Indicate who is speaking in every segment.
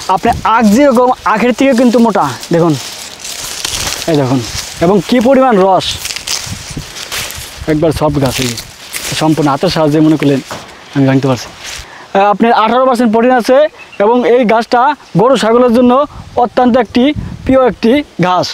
Speaker 1: আপনি আখ যেরকম আখের থেকে কিন্তু মোটা দেখুন, এই দেখুন, এবং কি পরিমাণ রস, একবার সব গাছে সম্পূর্ণ হাতের সাহায্যে মনে করলেন আমি ভাঙতে পারছি। আপনার 18% প্রোটিন আছে এবং এই ঘাসটা গরু ছাগলের জন্য অত্যন্ত একটি প্রিয় একটি ঘাস।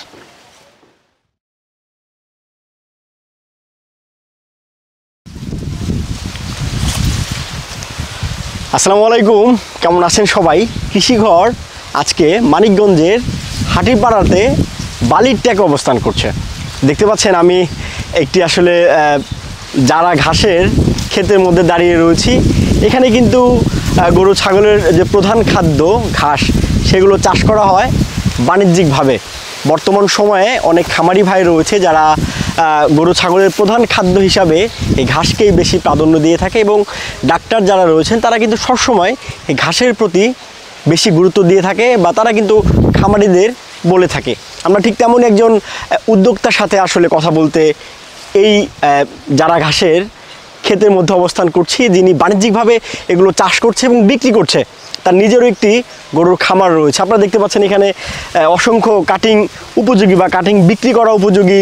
Speaker 2: আসসালামু আলাইকুম, কেমন আছেন সবাই? কৃষি ঘর আজকে মানিকগঞ্জের হাটিপাড়াতে বালির ট্যাকে অবস্থান করছে। দেখতে পাচ্ছেন আমি একটি আসলে জারা ঘাসের ক্ষেতের মধ্যে দাঁড়িয়ে রয়েছি। এখানে কিন্তু গরু ছাগলের যে প্রধান খাদ্য ঘাস, সেগুলো চাষ করা হয় বাণিজ্যিকভাবে। বর্তমান সময়ে অনেক খামারি ভাই রয়েছে যারা গরু ছাগলের প্রধান খাদ্য হিসাবে এই ঘাসকেই বেশি প্রাধান্য দিয়ে থাকে, এবং ডাক্তার যারা রয়েছেন তারা কিন্তু সবসময় এই ঘাসের প্রতি বেশি গুরুত্ব দিয়ে থাকে, বা তারা কিন্তু খামারিদের বলে থাকে। আমরা ঠিক তেমনই একজন উদ্যোক্তার সাথে আসলে কথা বলতে এই জারা ঘাসের ক্ষেতের মধ্যে অবস্থান করছি, যিনি বাণিজ্যিকভাবে এগুলো চাষ করছে এবং বিক্রি করছে। তার নিজেরও একটি গরুর খামার রয়েছে। আপনারা দেখতে পাচ্ছেন এখানে অসংখ্য কাটিং উপযোগী বা কাটিং বিক্রি করা উপযোগী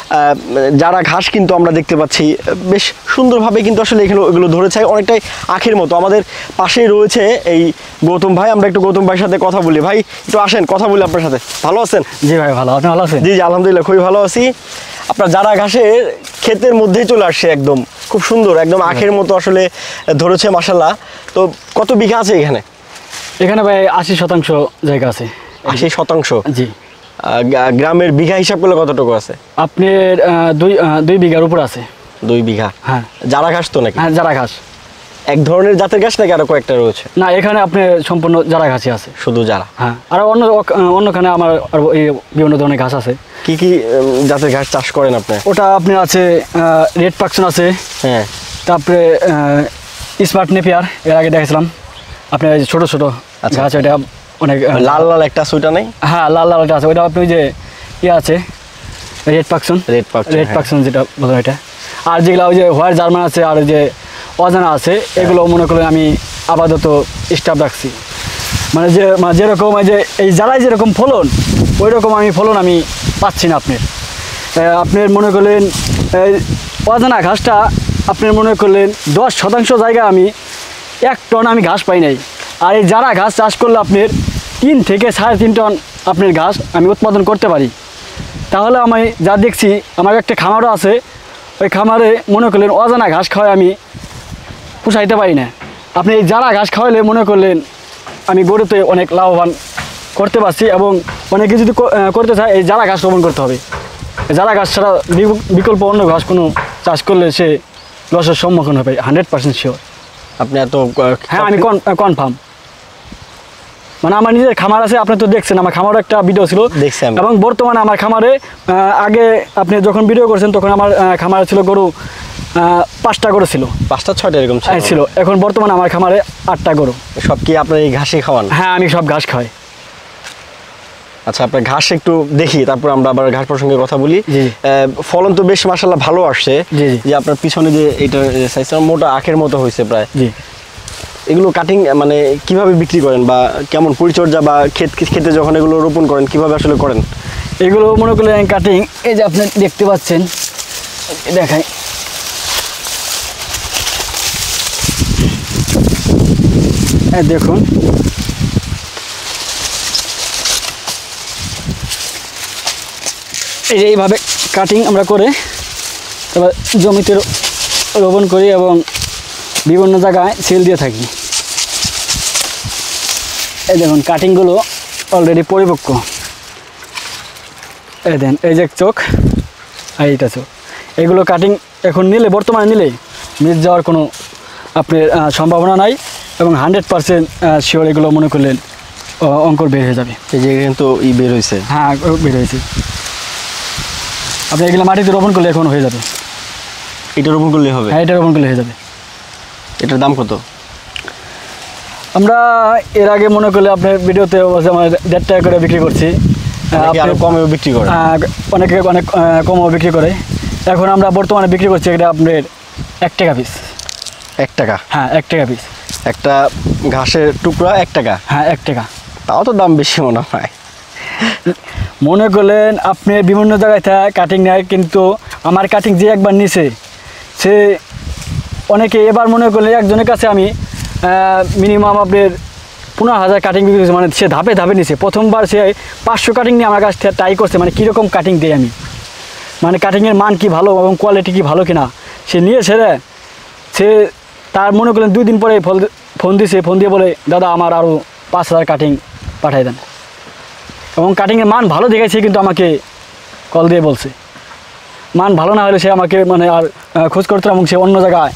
Speaker 2: যারা ঘাস কিন্তু আমরা দেখতে পাচ্ছি। বেশ সুন্দরভাবে কিন্তু আসলে এগুলো ধরেছে, অনেকটাই আখের মতো। আমাদের পাশেই রয়েছে এই গৌতম ভাই, আমরা একটু গৌতম ভাইয়ের সাথে কথা বলি। ভাই একটু আসেন, কথা বলি আপনার সাথে। ভালো আছেন?
Speaker 1: জি ভাই ভালো, আপনি ভালো আছেন?
Speaker 2: জি জি আলহামদুলিল্লাহ, খুবই ভালো আছি। আপনার জারা ঘাসের ক্ষেতের মধ্যেই চলে আসছে, একদম খুব সুন্দর, একদম আখের মতো আসলে ধরেছে মাশাআল্লাহ। তো কত বিঘা আছে এখানে?
Speaker 1: এখানে ভাই 80% জায়গা আছে।
Speaker 2: 80%?
Speaker 1: জি।
Speaker 2: গ্রামের বিঘা হিসাব করলে কতটুকু আছে?
Speaker 1: আপনার 2 বিঘার উপর আছে।
Speaker 2: 2 বিঘা?
Speaker 1: হ্যাঁ।
Speaker 2: জারা ঘাস তো নাকি?
Speaker 1: হ্যাঁ, জারা ঘাস।
Speaker 2: এক ধরনের জাতের ঘাস নাকি আরো কয়েকটা রয়েছে?
Speaker 1: না, এখানে আপনার সম্পূর্ণ জারা ঘাসই আছে।
Speaker 2: শুধু জারা?
Speaker 1: হ্যাঁ, আর অন্যখানে আমার বিভিন্ন ধরনের ঘাস আছে।
Speaker 2: কি কি জাতের ঘাস চাষ করেন আপনি?
Speaker 1: ওটা আপনার আছে রেড পাকশন আছে,
Speaker 2: হ্যাঁ,
Speaker 1: তারপরে স্মার্ট নেপিয়ার, এর আগে দেখেছিলাম আপনার ছোট ছোট ঘাস, ওইটা অনেক
Speaker 2: লাল লাল একটা আছে, ওইটা নাই?
Speaker 1: হ্যাঁ, লাল লাল একটা আছে, ওইটা আপনি ওই যে আছে রেড পাকশন, রেড পাকশন যেটা বলেন ওইটা। আর যেগুলো ওই যে হোয়াইট জার্মান আছে, আর ওই যে অজানা আছে, এগুলো মনে করেন আমি আপাতত স্টাফ রাখছি। মানে যেরকম এই জারায় যেরকম ফলন, ওই রকম ফলন আমি পাচ্ছি না। আপনার মনে করলেন অজানা ঘাসটা আপনার মনে করলেন 10% জায়গায় আমি 1 টন আমি ঘাস পাই নাই। আর এই জারা ঘাস চাষ করলে আপনার 3 থেকে 3.5 টন আপনার ঘাস আমি উৎপাদন করতে পারি। তাহলে আমি যা দেখছি, আমার একটা খামারও আছে, ওই খামারে মনে করলেন অজানা ঘাস খাওয়াই আমি পুষাইতে পারি না। আপনি এই জারা ঘাস খাওয়াইলে মনে করলেন আমি গরুতে অনেক লাভবান করতে পারছি, এবং অনেকে যদি করতে চায় এই জারা ঘাস রোপণ করতে হবে। জারা ঘাস ছাড়া বিকল্প অন্য ঘাস কোনো চাষ করলে সে লসের সম্মুখীন হবে, 100% শিওর।
Speaker 2: আপনি এত?
Speaker 1: হ্যাঁ, আমি কনফার্ম। মানে আমার নিজের খামার আছে, আপনি তো দেখছেন আমার খামারও একটা ভিডিও ছিল,
Speaker 2: দেখছেন।
Speaker 1: এবং বর্তমানে আমার খামারে আগে আপনি যখন ভিডিও করছেন তখন আমার খামারে ছিল গরু 5টা গরু ছিল,
Speaker 2: 5টা 6টা এরকম
Speaker 1: ছিল। এখন বর্তমানে আমার খামারে 8টা গরু।
Speaker 2: সব কি আপনার এই ঘাসে খাওয়ান?
Speaker 1: হ্যাঁ, আমি সব ঘাস খাই।
Speaker 2: আচ্ছা, আপনার ঘাস একটু দেখি, তারপর আমরা আবার ঘাস প্রসঙ্গে কথা বলি। ফলন তো বেশ মাশাআল্লাহ ভালো আসছে। যে আপনার পিছনে যে এটা সাইজ মোটা আখের মতো হয়েছে প্রায়। জি। এগুলো কাটিং মানে কিভাবে বিক্রি করেন, বা কেমন পরিচর্যা, বা খেতে যখন এগুলো রোপণ করেন কিভাবে আসলে করেন?
Speaker 1: এগুলো মনে করলেন কাটিং, এই যে আপনি দেখতে পাচ্ছেন, দেখাই, দেখুন, এই যে এইভাবে কাটিং আমরা করে তারপর জমিতে রোপণ করি এবং বিভিন্ন জায়গায় সেল দিয়ে থাকি। এই দেখুন কাটিংগুলো অলরেডি পরিপক্ক। এই দেন, এই যে চোখ আর এইটা চোখ, এগুলো কাটিং এখন বর্তমানে নিলে মিস যাওয়ার কোনো আপনার সম্ভাবনা নাই, এবং 100% শিওর এগুলো মনে করলেন অঙ্কুর বের হয়ে যাবে।
Speaker 2: এই যে কিন্তু বের হয়েছে?
Speaker 1: হ্যাঁ, বের হয়েছে। আপনি এগুলো মাটিতে রোপণ করলে এখন হয়ে যাবে।
Speaker 2: এটা রোপণ করলে হবে?
Speaker 1: হ্যাঁ, এটা রোপণ করলে হয়ে যাবে।
Speaker 2: এটার দাম কত?
Speaker 1: আমরা এর আগে মনে করলে আপনার ভিডিওতে আমার 1.5 টাকা করে বিক্রি করছি।
Speaker 2: কমেও বিক্রি করে?
Speaker 1: অনেকে অনেক কমও বিক্রি করে। এখন আমরা বর্তমানে বিক্রি করছি এটা আপনার 1 টাকা পিস।
Speaker 2: 1 টাকা?
Speaker 1: হ্যাঁ, 1 টাকা পিস।
Speaker 2: একটা ঘাসের টুকরা 1 টাকা?
Speaker 1: হ্যাঁ, 1 টাকা।
Speaker 2: তাও তো দাম বেশি মনে হয়।
Speaker 1: মনে করলেন আপনি বিভিন্ন জায়গায় কাটিং নেয়, কিন্তু আমার কাটিং যে একবার নিছে সে অনেকে এবার মনে করলে একজনের কাছে আমি মিনিমাম আপনার 15,000 কাটিং বিক্রি করছে, মানে সে ধাপে ধাপে নিছে। প্রথমবার সে 500 কাটিং নিয়ে আমার কাছ থেকে ট্রাই করছে, মানে কীরকম কাটিং দিই আমি, মানে কাটিংয়ের মান কি ভালো এবং কোয়ালিটি কি ভালো কিনা সে নিয়ে সেরে সে তার মনে করলেন 2 দিন পরে ফোন দিছে, ফোন দিয়ে বলে দাদা আমার আরও 5,000 কাটিং পাঠাই দেন, এবং কাটিংয়ের মান ভালো দেখাইছে কিন্তু আমাকে কল দিয়ে বলছে। মান ভালো না হলে সে আমাকে মানে আর খোঁজ করতো এবং সে অন্য জায়গায়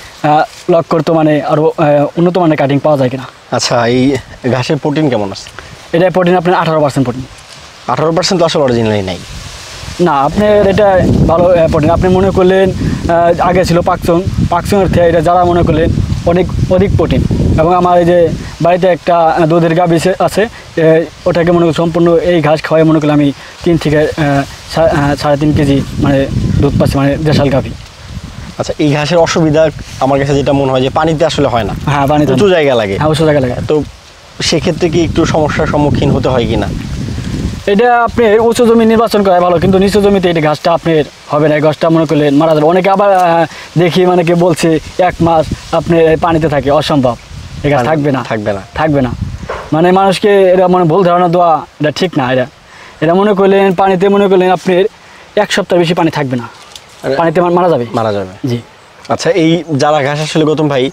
Speaker 1: লক করতো, মানে আরও উন্নত মানের কাটিং পাওয়া যায় কিনা।
Speaker 2: আচ্ছা, এই ঘাসের প্রোটিন কেমন আছে?
Speaker 1: এটা প্রোটিন আপনার 18% প্রোটিন।
Speaker 2: 18% তো আসলে অরিজিনালি নাই
Speaker 1: না, আপনার এটা ভালো প্রোটিন। আপনি মনে করলেন আগে ছিল পাকচংয়ের থেকে এটা যারা মনে করলেন অধিক প্রোটিন, এবং আমার এই যে বাড়িতে একটা দুধের গাভী আছে, ওটাকে মনে করি সম্পূর্ণ এই ঘাস খাওয়াই মনে করলে আমি 3 থেকে 3.5 কেজি মানে দুধ পাচ্ছি, মানে দেশাল গাভী।
Speaker 2: আচ্ছা, এই ঘাসের অসুবিধা আমার কাছে যেটা মনে হয় যে পানিতে আসলে হয় না।
Speaker 1: হ্যাঁ, পানিতে
Speaker 2: উঁচু জায়গা লাগে।
Speaker 1: হ্যাঁ, উঁচু জায়গা লাগে।
Speaker 2: তো সেক্ষেত্রে কি একটু সমস্যার সম্মুখীন হতে হয় কি না?
Speaker 1: এটা আপনার উঁচু জমি নির্বাচন করা ভালো, কিন্তু নিচু জমিতে এই ঘাসটা আপনার হবে না। এই ঘাসটা মনে করলেন মারা যাবে। অনেকে আবার দেখি মানে কে বলছে 1 মাস আপনি পানিতে থাকে, অসম্ভব, এই ঘাস থাকবে না। মানে মানুষকে এটা মানে ভুল ধারণা দেওয়া এটা ঠিক না। এটা মনে করলেন পানিতে মনে করলেন আপনার 1 সপ্তাহ বেশি পানি থাকবে না, পানিতে মারা যাবে। জি।
Speaker 2: আচ্ছা, এই যারা ঘাস আসলে গৌতম ভাই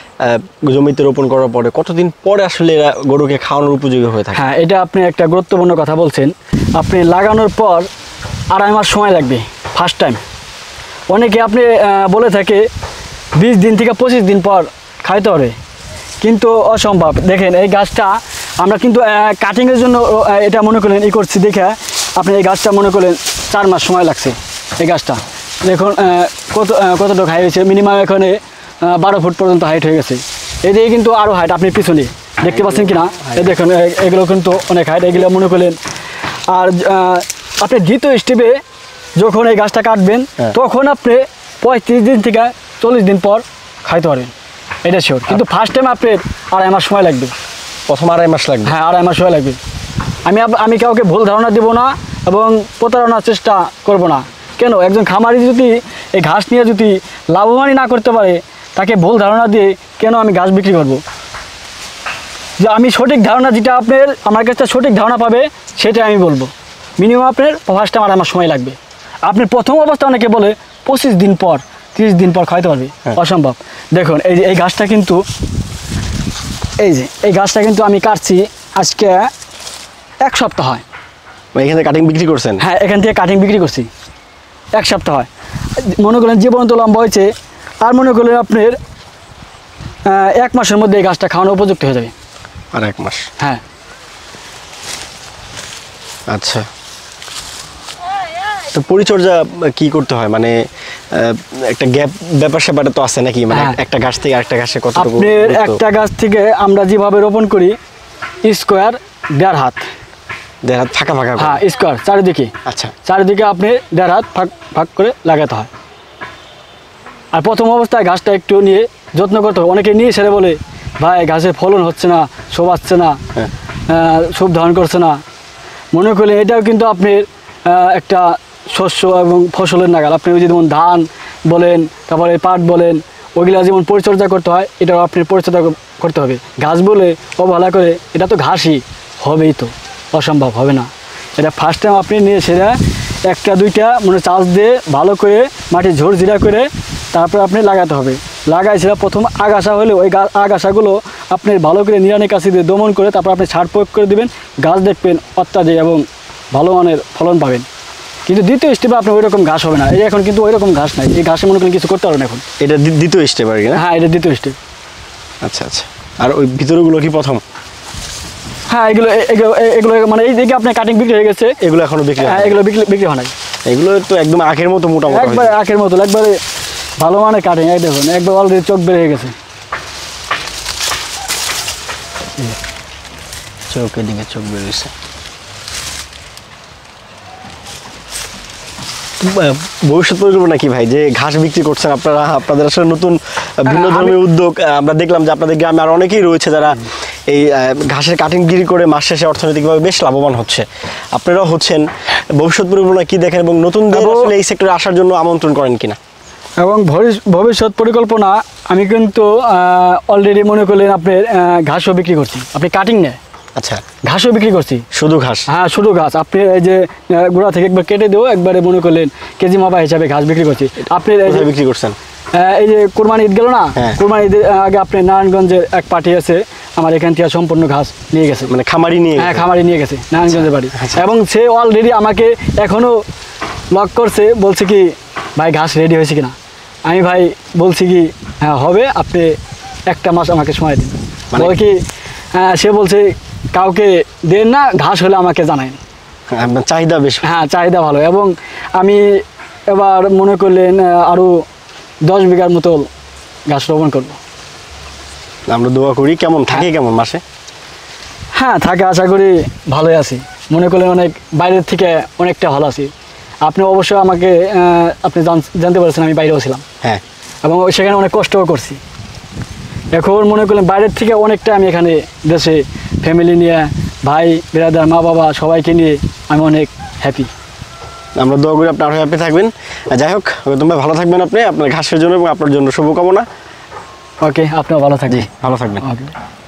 Speaker 2: জমিতে রোপণ করার পরে কতদিন পরে আসলে এরা গরুকে খাওয়ানোর উপযোগী হয়ে থাকে?
Speaker 1: হ্যাঁ, এটা আপনি একটা গুরুত্বপূর্ণ কথা বলছেন। আপনি লাগানোর পর 2.5 মাস সময় লাগবে ফার্স্ট টাইম। অনেকে আপনি বলে থাকে 20 দিন থেকে 25 দিন পর খাইতে হবে, কিন্তু অসম্ভব। দেখেন এই গাছটা আমরা কিন্তু কাটিংয়ের জন্য এটা মনে করলেন করছি দেখে আপনি এই গাছটা মনে করলেন 4 মাস সময় লাগছে। এই গাছটা দেখুন কতটুকু হাইট হয়েছে, মিনিমাম এখানে 12 ফুট পর্যন্ত হাইট হয়ে গেছে। এদিকে কিন্তু আরও হাইট, আপনি পিছনে দেখতে পাচ্ছেন কিনা, এই দেখুন এগুলো কিন্তু অনেক হাইট। এগুলো মনে করলেন আর আপনি দ্বিতীয় স্টেপে যখন এই গাছটা কাটবেন তখন আপনি 35 দিন থেকে 40 দিন পর খাইতে পারবেন, এটা শিওর। কিন্তু ফার্স্ট টাইম আপনার 2.5 মাস সময় লাগবে।
Speaker 2: প্রথম 2.5 মাস লাগবে? হ্যাঁ,
Speaker 1: 2.5 মাস সময় লাগবে। আমি কাউকে ভুল ধারণা দেবো না এবং প্রতারণার চেষ্টা করব না। কেন, একজন খামারি যদি এই ঘাস নিয়ে যদি লাভবানই না করতে পারে, তাকে ভুল ধারণা দিয়ে কেন আমি ঘাস বিক্রি করব? যে আমি সঠিক ধারণা যেটা আপনার আমার কাছে সঠিক ধারণা পাবে সেটা আমি বলবো। মিনিমাম আপনার ফার্স্ট টাইম 2.5 মাস সময় লাগবে। আপনি প্রথম অবস্থা অনেকে বলে 25 দিন পর 30 দিন পর খাইতে পারবে, অসম্ভব। দেখুন এই গাছটা কিন্তু এই গাছটা কিন্তু আমি কাটছি আজকে 1 সপ্তাহ হয়।
Speaker 2: এখান থেকে কাটিং বিক্রি করছেন?
Speaker 1: হ্যাঁ, এখান থেকে কাটিং বিক্রি করছি 1 সপ্তাহ হয়। মনে করলেন জীবন তো লম্বা হয়েছে, আর মনে করলেন আপনার 1 মাসের মধ্যে এই গাছটা খাওয়ানো উপযুক্ত হয়ে যাবে।
Speaker 2: আর 1 মাস?
Speaker 1: হ্যাঁ।
Speaker 2: আচ্ছা, তো পরিচর্যা কি করতে হয়? মানে একটা গ্যাপ ব্যাপার স্যাপারটা তো আছে নাকি? মানে একটা গাছ থেকে আরেকটা গাছে কতটুকু?
Speaker 1: আপনার একটা গাছ থেকে আমরা যেভাবে রোপণ করি স্কোয়ার 1.5 হাত
Speaker 2: ফাঁকা?
Speaker 1: হ্যাঁ, স্কোয়ার চারিদিকে।
Speaker 2: আচ্ছা,
Speaker 1: চারিদিকে আপনি 1.5 হাত ফাঁক করে লাগাতে হয়। আর প্রথম অবস্থায় গাছটা একটু নিয়ে যত্ন করতে হবে। অনেকে নিয়ে সেরে বলে ভাই গাছের ফলন হচ্ছে না, শোভাচ্ছে না, শোভ ধারণ করছে না। মনে করলে এটাও কিন্তু আপনার একটা শস্য এবং ফসলের নাগাল। আপনি ওই যেমন ধান বলেন, তারপরে পাট বলেন, ওইগুলা যেমন পরিচর্যা করতে হয়, এটাও আপনি পরিচর্যা করতে হবে। ঘাস বলে অবহেলা করে এটা তো ঘাসই হবেই, তো অসম্ভব হবে না। এটা ফার্স্ট টাইম আপনি নিয়ে সেরা 1-2টা মানে চাষ দিয়ে ভালো করে মাটি ঝোড়ঝিরা করে তারপরে আপনি লাগাতে হবে। লাগাইছিলাম প্রথম আগাছা হলে ওই আগাছাগুলো আপনি ভালো করে নিড়ানি কাছি দিয়ে দমন করে তারপর আপনি সার প্রয়োগ করে দেবেন। গাছ দেখবেন অত্যাধিক এবং ভালো মানের ফলন পাবেন। কিন্তু দ্বিতীয় স্টেপে আপনার ওই রকম ঘাস হবে না। এই এখন কিন্তু ওই রকম ঘাস নাই, এই ঘাসে মনে করেন কিছু করতে পারবেন এখন।
Speaker 2: এটা দ্বিতীয় স্টেপ আর কি?
Speaker 1: হ্যাঁ, এটা দ্বিতীয় স্টেপ।
Speaker 2: আচ্ছা, আর ওই ভিতরগুলো কি প্রথম?
Speaker 1: হ্যাঁ, এগুলো মানে এই দিকে আপনার কাটিং বিক্রি হয়ে গেছে।
Speaker 2: এগুলো এখনো বিক্রি?
Speaker 1: হ্যাঁ, এগুলো বিক্রি হয় নাই।
Speaker 2: এগুলো তো একদম আখের মতো মোটামুটি,
Speaker 1: একবারে আখের মতো, একবারে ভালো মানের কাটিং। এই দেখুন একবার অলরেডি চোখ বের হয়ে গেছে,
Speaker 2: চোখের দিকে চোখ বের হয়েছে। ভবিষ্যৎ পরিকল্পনা কি ভাই, যে ঘাস বিক্রি করছেন আপনারা? আপনাদের আসলে নতুন ভিন্ন ধর্মীয় উদ্যোগ আমরা দেখলাম যে আপনাদের গ্রামে আর অনেকেই রয়েছে যারা এই ঘাসের কাটিংগিরি করে মাস শেষে অর্থনৈতিকভাবে বেশ লাভবান হচ্ছে। আপনারাও হচ্ছেন, ভবিষ্যৎ পরিকল্পনা কি দেখেন এবং নতুনদের আসলে এই সেক্টরে আসার জন্য আমন্ত্রণ করেন কিনা?
Speaker 1: এবং ভবিষ্যৎ পরিকল্পনা আমি কিন্তু অলরেডি মনে করলেন আপনার ঘাসও বিক্রি করছি, আপনি কাটিং নেয়।
Speaker 2: আচ্ছা,
Speaker 1: ঘাসও বিক্রি করছি,
Speaker 2: শুধু ঘাস?
Speaker 1: হ্যাঁ, শুধু ঘাস। আপনি এই যে গোড়া থেকে একবার কেটে দেবো, একবারে মনে করলেন কেজি মাপা হিসাবে ঘাস বিক্রি করছি। আপনি
Speaker 2: বিক্রি করছেন?
Speaker 1: এই যে কোরবানি ঈদ গেল না, কোরবানি ঈদের আগে আপনি নারায়ণগঞ্জের এক পার্টি আছে আমার এখান থেকে সম্পূর্ণ ঘাস নিয়ে গেছে,
Speaker 2: মানে খামারি নিয়ে?
Speaker 1: হ্যাঁ, খামারি নিয়ে গেছে নারায়ণগঞ্জের বাড়ি। এবং সে অলরেডি আমাকে এখনও লক করছে, বলছে কি ভাই ঘাস রেডি হয়েছে কিনা। আমি ভাই বলছি কি হ্যাঁ হবে, আপনি একটা মাস আমাকে সময় দিন। বলে কি সে বলছে কাউকে দেন না, ঘাস হলে আমাকে জানায়।
Speaker 2: চাহিদা বেশ? হ্যাঁ,
Speaker 1: চাহিদা ভালো। এবং আমি এবার মনে করলেন আরও 10 বিঘার মতো গাছ রোপণ করব।
Speaker 2: আমরা দোয়া করি। কেমন থাকে, কেমন মাসে?
Speaker 1: হ্যাঁ, থাকে, আশা করি ভালোই আছি। মনে করলেন অনেক বাইরের থেকে অনেকটা ভালো আছি। আপনি অবশ্যই আমাকে আপনি জানতে পারছেন আমি বাইরেও ছিলাম,
Speaker 2: হ্যাঁ,
Speaker 1: এবং সেখানে অনেক কষ্টও করছি। এখন মনে করলেন বাইরের থেকে অনেকটা আমি এখানে দেশে ফ্যামিলি নিয়ে, ভাই বিরাদার, মা বাবা সবাইকে নিয়ে আমি অনেক হ্যাপি।
Speaker 2: আমরা দোয়া করি আপনি আরও হ্যাপি থাকবেন। যাই হোক, তোমরা ভালো থাকবেন আপনি, আপনার ঘাসের জন্য এবং আপনার জন্য শুভকামনা।
Speaker 1: ওকে, আপনিও ভালো থাকবেন।
Speaker 2: ভালো থাকবেন।
Speaker 1: ওকে।